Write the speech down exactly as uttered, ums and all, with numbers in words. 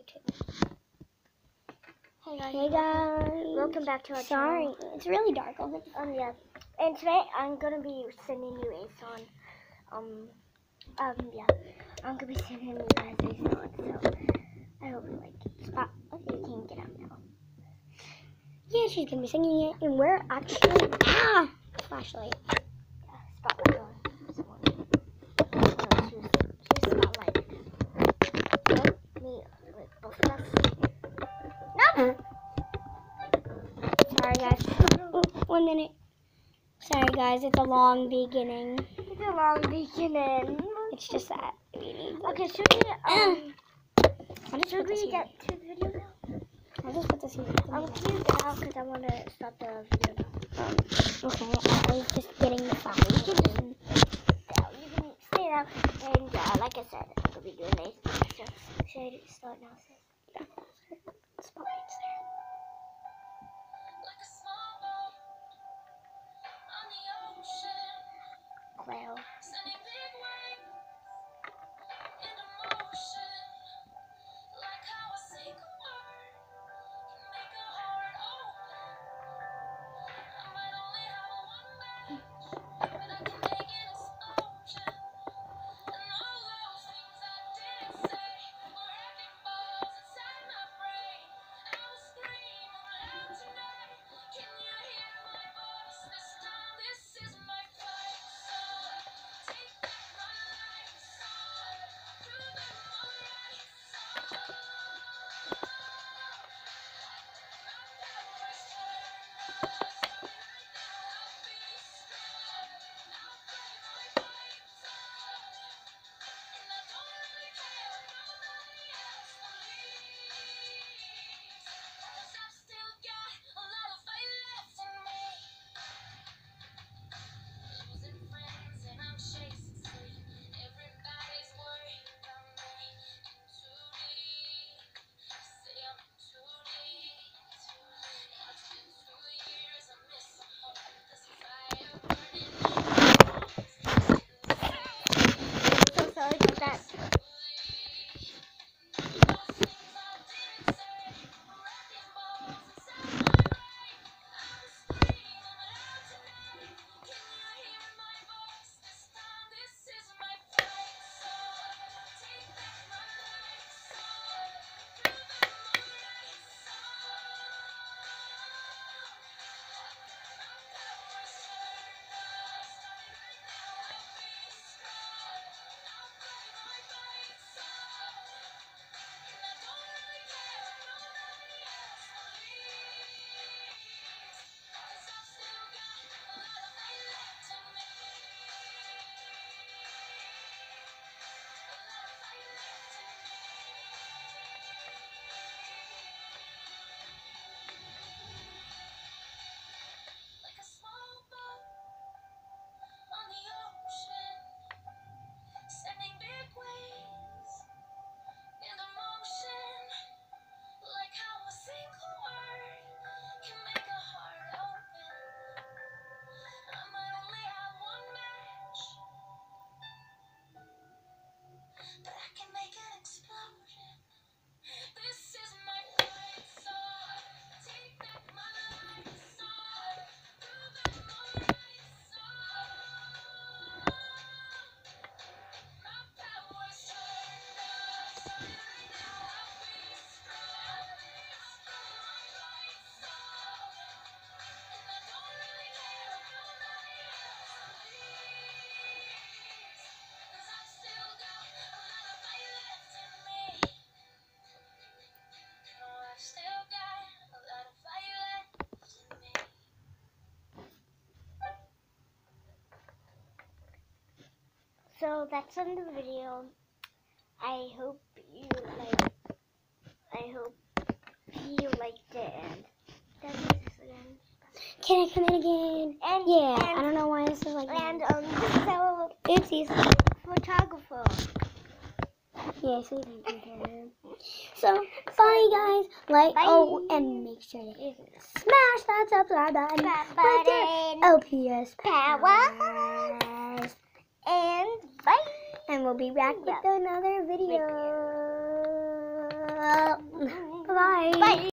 too. Hey guys. Hey guys. Welcome back to our Sorry, channel. it's really dark over here. Um, yeah. And today I'm gonna be sending you a song. Um, um, yeah. I'm gonna be sending you guys a song. So I hope you like it. Spot. Okay, you can get out now. Yeah, she's gonna be singing it, and we're actually ah flashlight. Yeah, spotlight on. Someone. No, choose, choose spotlight. No, me. Wait, both of us. No. Uh, sorry guys. Oh, one minute. Sorry guys, it's a long beginning. It's a long beginning. It's just that we need. Okay, should we um? I'll just Should put this we here. get to the video now? I'll just put this here. Um, can you get out because I want to start the video now. Um, okay, I was just getting the file. You can, yeah, you can stay down, and uh, like I said, I'm gonna be doing this. So should I start now, sis? Yeah. Spotlight's there. Cloud. So sorry about that. So that's the end of the video. I hope you like. I hope you liked it. And that is this again. Can I come in again? And Yeah, and, I don't know why this is like And that. um, so Oopsies. photographer. Yeah, so you can compare. So, bye guys. Like, Bye. oh, and make sure to smash that subscribe button. That Right there. button. L P S Power. powers. And bye. And we'll be back with Yeah. another video. Well, bye-bye. Bye.